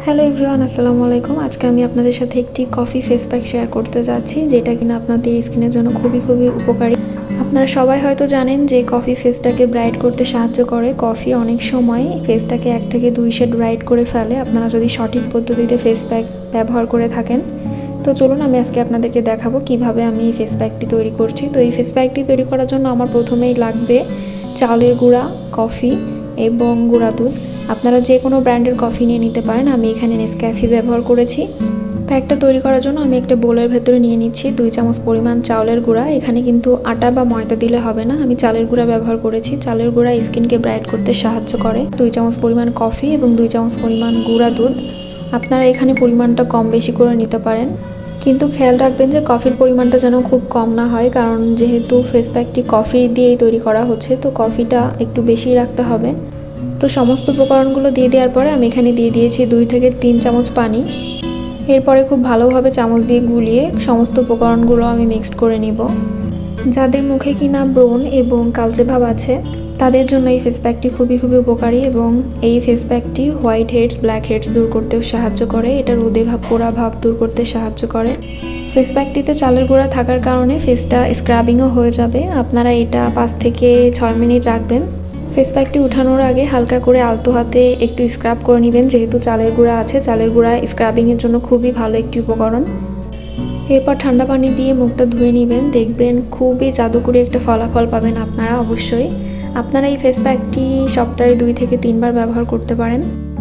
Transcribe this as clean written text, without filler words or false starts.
Hello everyone, আসসালামু আলাইকুম। আজকে আমি আপনাদের সাথে একটি কফি ফেস প্যাক শেয়ার করতে যাচ্ছি, যেটা কিনা আপনাদের স্কিনের জন্য খুবই উপকারী। আপনারা সবাই হয়তো জানেন যে কফি ফেসটাকে ব্রাইট করতে সাহায্য করে। কফি অনেক সময় ফেসটাকে 1 থেকে 2 শেড ব্রাইট করে ফেলে, আপনারা যদি সঠিক পদ্ধতিতে ফেস প্যাক ব্যবহার করে থাকেন। তো চলুন আমি আজকে আপনাদেরকে দেখাবো কিভাবে আমি এই ফেস প্যাকটি তৈরি করছি। তো এই ফেস প্যাকটি তৈরি করার জন্য আমার প্রথমেই লাগবে চাউলের গুঁড়া, কফি এবং গুঁড়া দুধ। আপনারা যে কোনো ব্র্যান্ডের কফি নিয়ে নিতে পারেন। আমি এখানে নেসক্যাফে ব্যবহার করেছি। প্যাকটা তৈরি করার জন্য আমি একটা বোলের ভেতরে নিয়ে নিচ্ছি 2 চামচ পরিমাণ চাউলের গুঁড়া। এখানে কিন্তু আটা বা ময়দা দিলে হবে না, আমি চালের গুঁড়া ব্যবহার করেছি। চালের গুঁড়া স্কিনকে ব্রাইট করতে সাহায্য করে। 2 চামচ পরিমাণ কফি এবং 2 চামচ পরিমাণ গুঁড়া দুধ। আপনারা এখানে পরিমাণটা কম বেশি করে নিতে পারেন, কিন্তু খেয়াল রাখবেন যে কফির পরিমাণটা যেন খুব কম না হয়, কারণ যেহেতু ফেস প্যাকটি কফি দিয়েই তৈরি করা হচ্ছে, তো কফিটা একটু বেশি রাখতে হবে। তো সমস্ত উপকরণগুলো দিয়ে দেওয়ার পরে আমি এখানে দিয়ে দিয়েছি 2 থেকে 3 চামচ পানি। এরপরে খুব ভালোভাবে চামচ দিয়ে গুলিয়ে সমস্ত উপকরণগুলো আমি মিক্সড করে নিব। যাদের মুখে কিনা ব্রণ এবং কালচে ভাব আছে তাদের জন্য এই ফেস প্যাকটি খুবই উপকারী, এবং এই ফেস প্যাকটি হোয়াইট হেডস, ব্ল্যাক হেডস দূর করতেও সাহায্য করে। এটা রোদে ভাব, পোড়া ভাব দূর করতে সাহায্য করে। ফেস প্যাকটিতে চালের গুঁড়া থাকার কারণে ফেসটা স্ক্রাবিংও হয়ে যাবে। আপনারা এটা 5 থেকে 6 মিনিট রাখবেন। ফেস প্যাকটি উঠানোর আগে হালকা করে আলতো হাতে একটু স্ক্রাব করে নেবেন, যেহেতু চালের গুঁড়া আছে। চালের গুঁড়া স্ক্রাবিংয়ের জন্য খুবই ভালো একটি উপকরণ। এরপর ঠান্ডা পানি দিয়ে মুখটা ধুয়ে নেবেন, দেখবেন খুবই জাদুকরি একটা ফলাফল পাবেন আপনারা। অবশ্যই আপনারা এই ফেস প্যাকটি সপ্তাহে 2 থেকে 3 বার ব্যবহার করতে পারেন।